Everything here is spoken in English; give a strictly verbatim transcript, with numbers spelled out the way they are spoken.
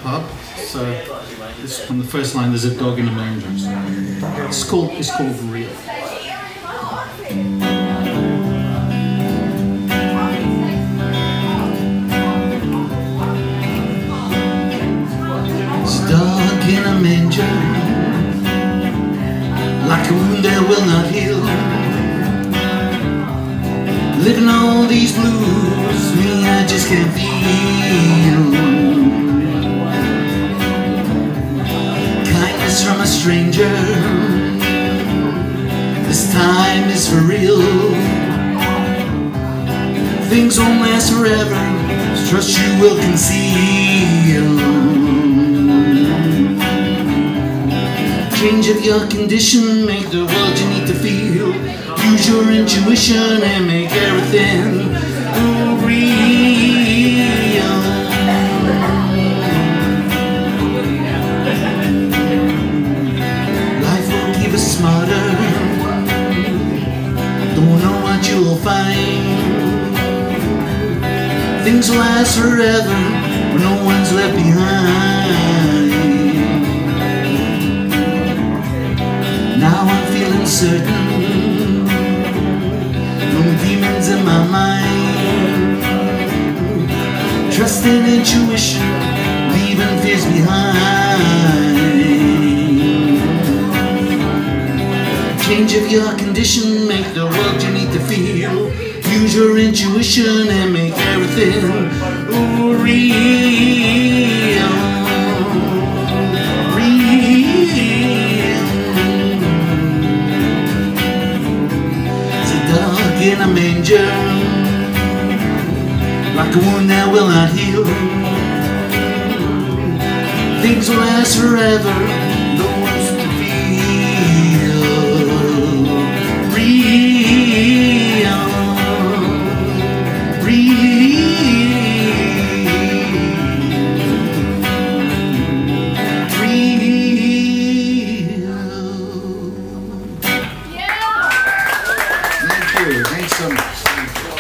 pub. So this on the first line, there's a dog in a manger. So it's called it's called real. It's a dog in a manger, like a wound that will not heal. Living all these blues, me I just can't feel. Kindness from a stranger, this time is for real. Things won't last forever, trust you will conceal. Change of your condition, make the world you need to feel. Use your intuition and make everything real. Life will keep us smarter, don't know what you'll find. Things will last forever, but no one's left behind. Now I'm feeling certain, no demons in my mind. Trust in intuition, leaving fears behind. Change of your condition, make the world you need to feel. Use your intuition and make everything real. In a manger, like a wound that will not heal. Things will last forever,